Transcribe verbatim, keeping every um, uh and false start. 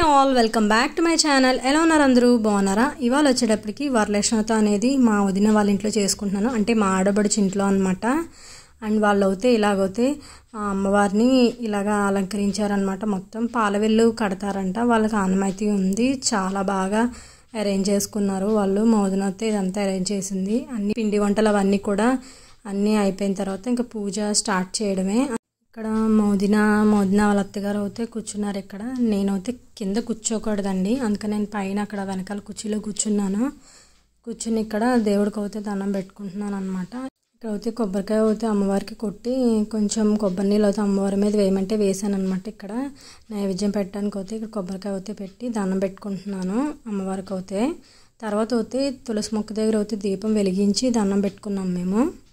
All welcome back to my channel. ఎలా ఉన్నారు అందరూ? బాగున్నారా? ఇవాళ వచ్చేటప్పటికి వరలక్ష్మత అనేది మా వదిన వాళ్ళ ఇంట్లో చేసుకుంటున్నాను, అంటే మా ఆడబడుచు ఇంట్లో అనమాట. అండ్ వాళ్ళు అయితే ఇలాగైతే అమ్మవారిని ఇలాగా అలంకరించారనమాట. మొత్తం పాలవెల్లు కడతారంట, వాళ్ళకి ఆనమైతే ఉంది. చాలా బాగా అరేంజ్ చేసుకున్నారు వాళ్ళు. మా వదిన అయితే ఇదంతా అరేంజ్ చేసింది. అన్ని పిండి వంటలు అవన్నీ కూడా అన్నీ అయిపోయిన తర్వాత ఇంకా పూజ స్టార్ట్ చేయడమే. ఇక్కడ మోదిన మోదిన వాళ్ళ అత్తగారు అయితే కూర్చున్నారు. ఇక్కడ నేనైతే కింద కూర్చోకూడదండి, అందుకని నేను పైన అక్కడ వెనకాల కుర్చీలో కూర్చున్నాను. కూర్చుని ఇక్కడ దేవుడికి అయితే దండం పెట్టుకుంటున్నాను అనమాట. ఇక్కడ అయితే కొబ్బరికాయ అయితే అమ్మవారికి కొట్టి కొంచెం కొబ్బరి నీళ్ళు అయితే అమ్మవారి మీద వేయమంటే వేసాను అనమాట. ఇక్కడ నైవేద్యం పెట్టడానికి అయితే ఇక్కడ కొబ్బరికాయ అయితే పెట్టి దండం పెట్టుకుంటున్నాను అమ్మవారికి అయితే. తర్వాత అయితే తులసి మొక్క దగ్గర అయితే దీపం వెలిగించి దండం పెట్టుకున్నాం మేము.